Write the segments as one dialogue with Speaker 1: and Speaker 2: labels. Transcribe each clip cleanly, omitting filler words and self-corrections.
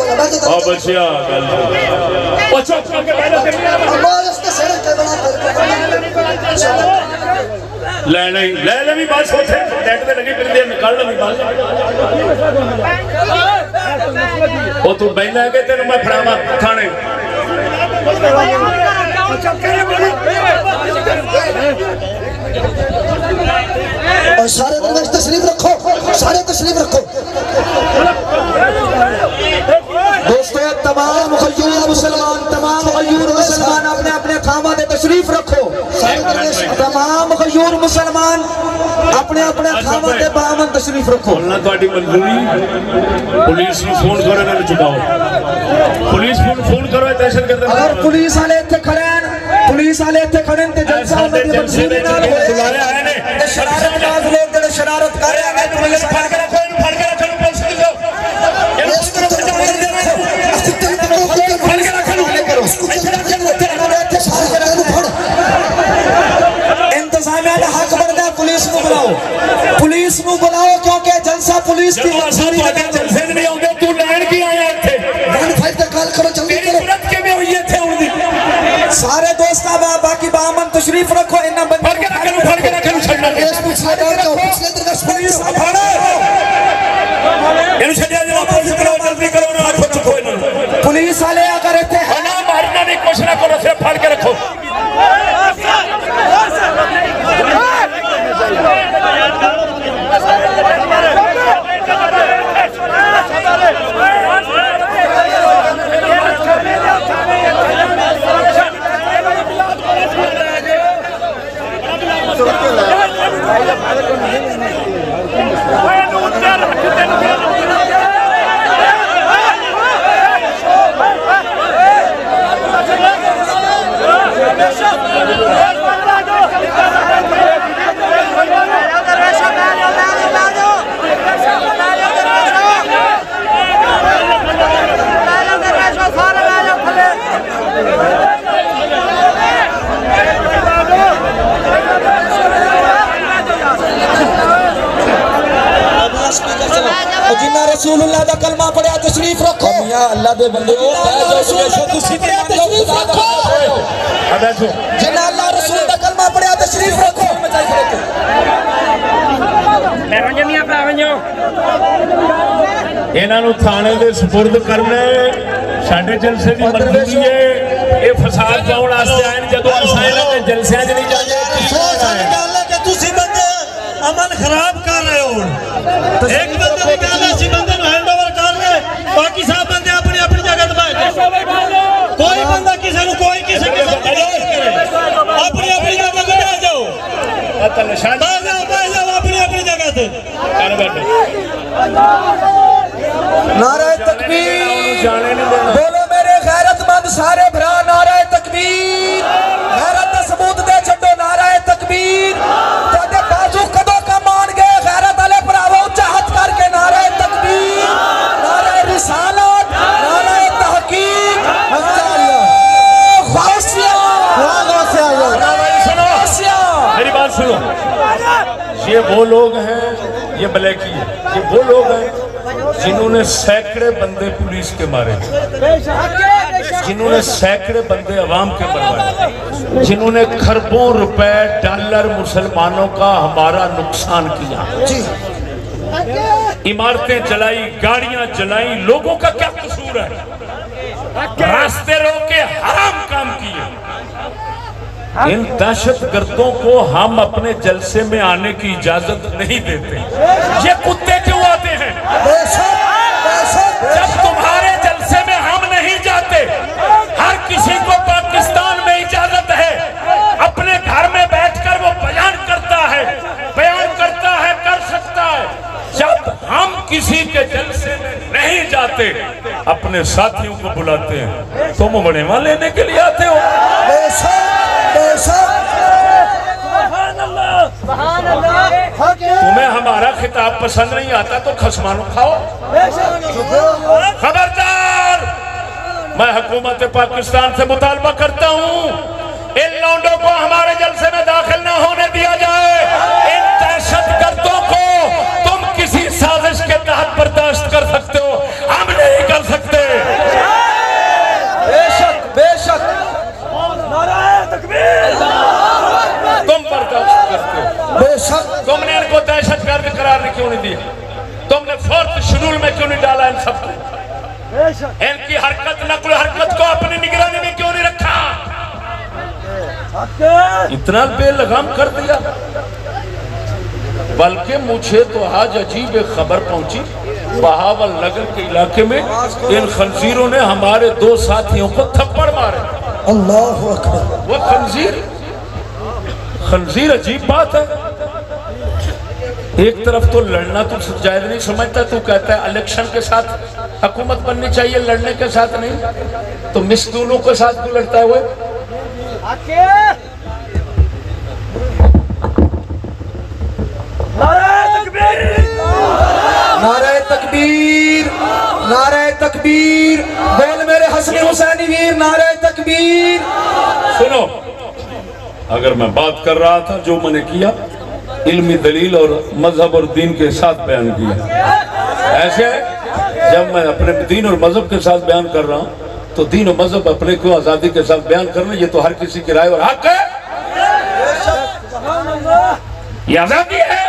Speaker 1: بچیا لینے بھی بات ہوتے ڈیٹ پہ لگی پھر دے نکالنا بھی بات وہ تو بہنہ ہے کہ تیرے میں پھڑاما تھانے
Speaker 2: اور سارے درویش تشریف رکھو، سارے تشریف رکھو دوستو، تمام غیور مسلمان اپنے اپنے خامہ دے تشریف رکھو، تمام غیور مسلمان اپنے اپنے خامہ دے بامن تشریف رکھو۔
Speaker 1: اللہ تواڈی منظوری پولیس نے فون کرو نہ چکاؤ، پولیس فون کرو دہشت گرد
Speaker 2: اگر پولیس والے اتنے کھڑے ہیں، پولیس والے اتنے کھڑے ہیں تے جلسہ انہوں نے منظوری نہ ہوئے شرارت باز لوگ جڑے شرارت کر رہے ہیں پولیس پھڑ کے رکھو، پھڑ کے رکھو پولیس کی لو انتظامیہ نے حق بردہ پولیس نو بلاؤ، پولیس نو بلاؤ کیونکہ جلسہ پولیس کی منظوری لگا
Speaker 1: جلسے نہیں ہوندے تو لائن کی آیا تھے
Speaker 2: ون فائٹ تک کال کرو جلدی
Speaker 1: تیری صورت کے میں ہوئی تھے ہوندی
Speaker 2: سارے دوست باقی بامن تشریف رکھو انہاں بندے
Speaker 1: پھڑ کے رکھو چھڑنا
Speaker 2: اس کو چھاڑا جاؤ پچھلے درگاہ پولیس
Speaker 1: انہوں چھڑیا جاؤ پولیس کرو جلدی کرو نہ آنکھو چکو انہوں
Speaker 2: پولیس والے اگر اتنے ہیں
Speaker 1: نہ مارنا نہیں کوشش نہ کرو صرف پھڑ کے رکھو
Speaker 2: جنہ رسول اللہ دا کلمہ پڑھیا تشریف رکھو میاں اللہ دے بندے ہو جنہ اللہ رسول دا کلمہ پڑھیا تشریف رکھو
Speaker 1: انہاں نو تھانے دے سپرد کرنے ساڈے جلسے دی منظوری ہے اے فساد پاؤن واسطے آئے جدوں اسائیں لگے جلسیاں چ نہیں جاندے
Speaker 3: تسی بندے عمل خراب کر رہے ہو ایک بندے دی گل اسی بندے نو ہینڈ اوور کر رہے باقی سب بندے اپنی اپنی جگہ تے بیٹھ کوئی بندہ کسی نو کوئی کسی کے ساتھ اپنی اپنی جگہ تے بیٹھ جاؤ بیٹھ جاؤ اپنی اپنی جگہ تے
Speaker 2: نعرہ تکبیر بولو میرے غیرت مند سارے بھرا نعرہ تکبیر غیرت دا ثبوت دے چھڈو نعرہ تکبیر تے بازو کدو کا مان گئے غیرت والے بھراو اونچا ہاتھ کر کے نعرہ تکبیر نعرہ رسالت نعرہ تحقیق غوثیہ
Speaker 1: میری بات سنو یہ وہ لوگ ہیں یہ بلیکی ہے یہ وہ لوگ ہیں جنہوں نے سینکڑے بندے پولیس کے مارے جنہوں نے سینکڑے بندے عوام کے مروائے جنہوں نے کھربوں روپے ڈالر مسلمانوں کا ہمارا نقصان کیا عمارتیں جلائی گاڑیاں جلائی لوگوں کا کیا قصور ہے راستے روکے حرام کام کیے ان دہشت گردوں کو ہم اپنے جلسے میں آنے کی اجازت نہیں دیتے یہ کتے کیوں آتے ہیں جب تمہارے جلسے میں ہم نہیں جاتے ہر کسی کو پاکستان میں اجازت ہے اپنے گھر میں بیٹھ کر وہ بیان کرتا ہے کر سکتا ہے جب ہم کسی کے جلسے میں نہیں جاتے اپنے ساتھیوں کو بلاتے ہیں تم بڑیواں لینے کے لیے آتے ہو تمہیں ہمارا خطاب پسند نہیں آتا تو خسمانو کھاؤ خبردار میں حکومت پاکستان سے مطالبہ کرتا ہوں ان لونڈوں کو ہمارے جلسے میں داخل نہ ہونے دیا جائے ان دہشت گردوں کو تم کسی سازش کے تحت برداشت کر سکتے ہو ہم نہیں کر سکتے کیوں نہیں ڈالا ان سب کو؟ ان کی حرکت نقل و حرکت کو اپنی نگرانی میں کیوں نہیں رکھا؟ اتنا بے لگام کر دیا۔ بلکہ مجھے تو آج عجیب ایک خبر پہنچی، بہاول نگر کے علاقے میں ان خنزیروں نے ہمارے 2 ساتھیوں کو تھپڑ مارے۔
Speaker 2: اللہ اکبر۔
Speaker 1: وہ خنزیر عجیب بات ہے۔ ایک طرف تو لڑنا تو جائز نہیں سمجھتا، تو کہتا ہے الیکشن کے ساتھ حکومت بننی چاہیے، لڑنے کے ساتھ نہیں، تو مسکینوں کے ساتھ کیوں لڑتا ہے وہ؟
Speaker 2: نعرہ تکبیر، نعرہ تکبیر، بول میرے حسن حسینی ویر، نعرہ تکبیر۔
Speaker 1: سنو، اگر میں بات کر رہا تھا جو میں نے کیا علمی دلیل اور مذہب اور دین کے ساتھ بیان کیا، ایسے جب میں اپنے دین اور مذہب کے ساتھ بیان کر رہا ہوں تو دین و مذہب اپنے کو آزادی کے ساتھ بیان کرنا، یہ تو ہر کسی کی رائے اور حق ہے، یہ آزادی ہے،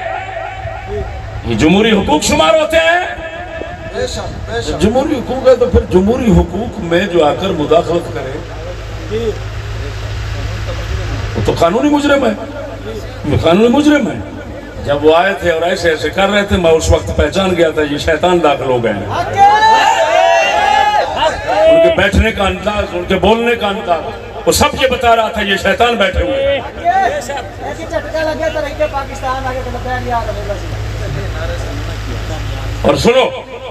Speaker 1: یہ جمہوری حقوق شمار ہوتے ہیں۔ جمہوری حقوق ہے تو پھر جمہوری حقوق میں جو آ کر مداخلت کرے وہ تو قانونی مجرم ہے، وہ قانونی مجرم ہے۔ جب وہ آئے تھے اور ایسے ایسے کر رہے تھے، میں اس وقت پہچان گیا تھا یہ شیطان داخل ہو گئے ہیں۔ ان کے بیٹھنے کا انداز، ان کے بولنے کا انداز، وہ سب یہ بتا رہا تھا یہ شیطان بیٹھے ہوئے۔ اور سنو،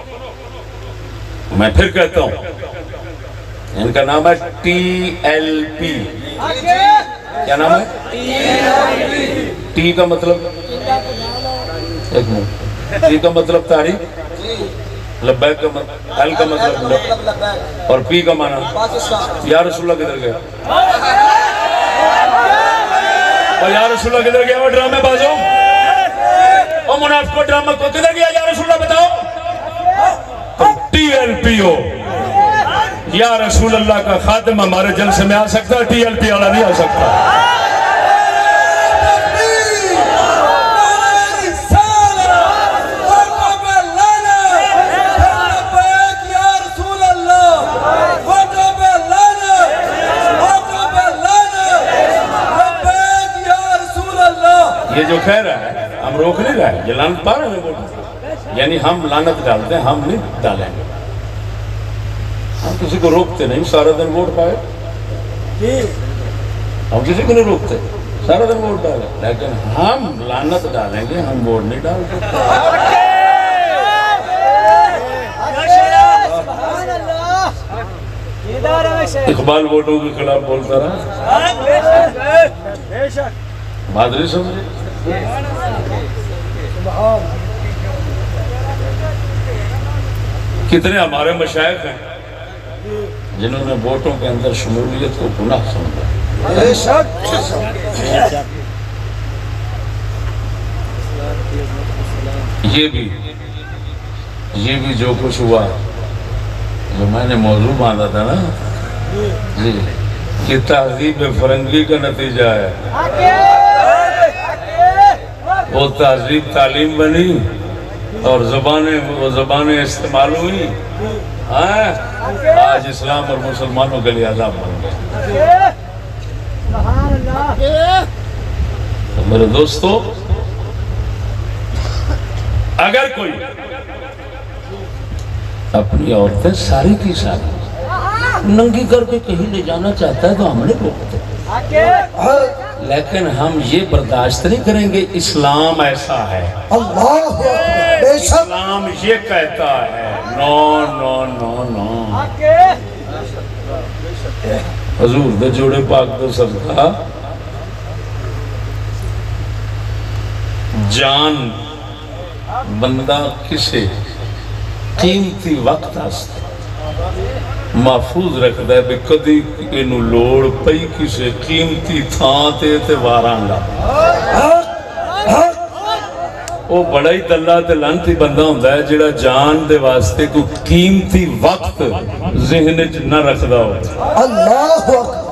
Speaker 1: میں پھر کہتا ہوں، ان کا نام ہے TLP۔ کیا نام ہے؟ ٹی کا مطلب ایک منٹ، ٹی کا مطلب تاریخ، لبیک کا مطلب، ایل کا مطلب لب، اور پی کا معنی یا رسول اللہ کدھر گیا؟ اور یا رسول اللہ کدھر گیا؟ وہ ڈرامے بازوں، اور منافقوں ڈرامہ کو کدھر گیا یا رسول اللہ بتاؤ؟ TLP ہو، یا رسول اللہ کا خادم ہمارے جلسے میں آ سکتا ہے، TLP والا نہیں آ سکتا۔ یہ جو کہہ رہا ہے ہم روک نہیں رہے، یہ لعنت پا رہے ہیں ووٹ، یعنی ہم لعنت ڈالتے ہیں، ہم نہیں ڈالیں گے، ہم کسی کو روکتے نہیں سارا دن ووٹ پائے، ہم کسی کو نہیں روکتے سارا دن ووٹ ڈالیں، لیکن ہم لعنت ڈالیں گے، ہم ووٹ نہیں ڈال سکتے۔ اقبال ووٹوں کے خلاف بولتا رہا، بات نہیں سمجھے؟ کتنے ہمارے مشائخ ہیں جنہوں نے ووٹوں کے اندر شمولیت کو گناہ سمجھا۔ یہ بھی جو کچھ ہوا، جو میں نے موضوع باندھا تھا نا جی، کہ تہذیب فرنگی کا نتیجہ ہے، وہ تہذیب تعلیم بنی اور زبانیں استعمال ہوئی، آج اسلام اور مسلمانوں کے لیے عذاب بن گئے۔ تو میرے دوستو، اگر کوئی اپنی عورتیں ساری کی ساری ننگی کر کے کہیں لے جانا چاہتا ہے تو ہم نہیں روکتے، لیکن ہم یہ برداشت نہیں کریں گے اسلام ایسا ہے، اسلام یہ کہتا ہے، نو نو نو نو۔ حضور دے جوڑے پاک دے صدقہ جان بندہ کسے قیمتی وقت آستے محفوظ رکھتا ہے، بے کدی انہوں لوڑ پئی کسے قیمتی تھان تے واران لا، وہ بڑا ہی دلہ تے لانتی بندہ ہوندہ ہے جڑا جان دے واسطے کو قیمتی وقت ذہن نہ رکھدا ہو۔
Speaker 2: اللہ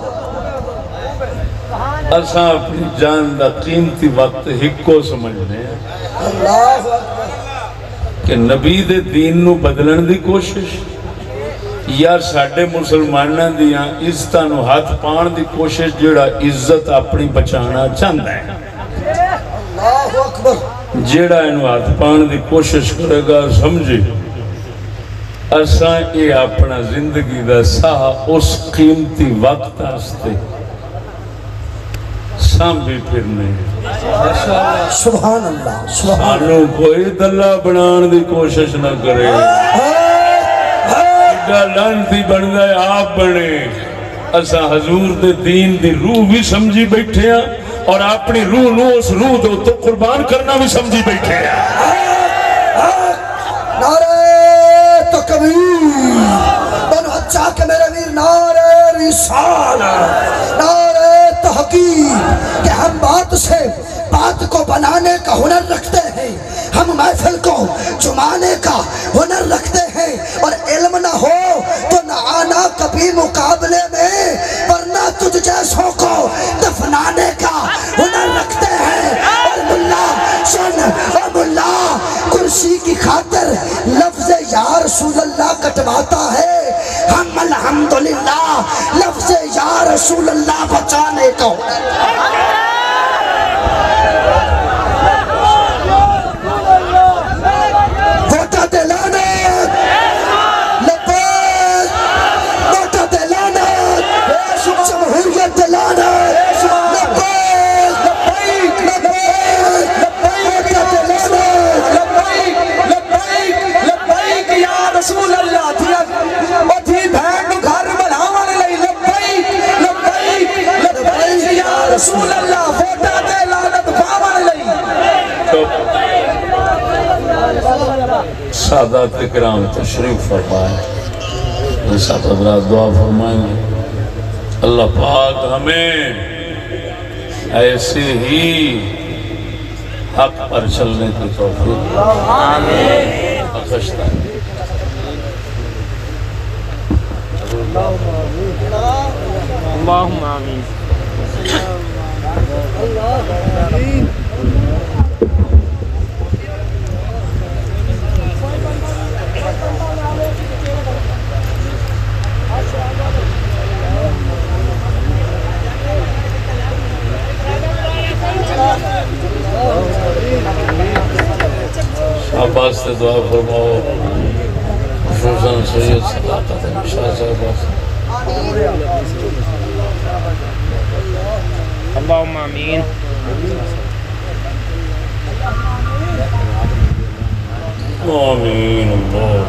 Speaker 1: اساں اپنی جان دا قیمتی وقت ہکو سمجھنے ہیں، کہ نبی دے دین نو بدلن دی کوشش یا ساڈے مسلماناں دیاں عزتاں نو ہاتھ پان دی کوشش جڑا عزت اپنی بچانا چاہتا ہے
Speaker 2: اللہ اکبر
Speaker 1: جڑا انو ہاتھ پان دی کوشش کرے گا سمجھے اساں اے اپنا زندگی دا ساہ اس قیمتی وقت آستے سامبھی پھرنے
Speaker 2: سبحان اللہ
Speaker 1: سانو کوئی دلہ بنان دی کوشش نہ کرے لانتی بن گئے آپ بنے اسا حضور دے دین دی روح بھی سمجھی بیٹھے ہیں اور اپنی روح نو اس روح دو تو قربان کرنا بھی سمجھی بیٹھے ہیں
Speaker 2: نعرہ تکبیر بنو اچھا کہ میرے ویر نعرہ رسالت نعرہ تحقیق کہ ہم بات سے بات کو بنانے کا ہنر رکھتے ہیں ہم محفل کو جمانے کا ہنر رکھتے ہیں اور علم نہ ہو تو نہ آنا کبھی مقابلے میں ورنہ تجھ جیسوں کو دفنانے کا ہنر رکھتے ہیں اور ملا سن اور ملا کرسی کی خاطر لفظ یا رسول اللہ کٹواتا ہے ہم الحمدللہ لفظ یا رسول اللہ بچانے کا رسول اللہ ووٹا دے لعنت پاون لئی
Speaker 1: سادات اکرام تشریف فرمائیں سب حضرات دعا فرمائیں گے اللہ پاک ہمیں ایسے ہی حق پر چلنے کی توفیق آمین بخشتا ہے
Speaker 4: اللہم آمین
Speaker 1: شہباز سے دعا فرماؤ خصوصاً سید صداقت شاہ صاحب
Speaker 4: اللہم آمین
Speaker 1: آمین اللہ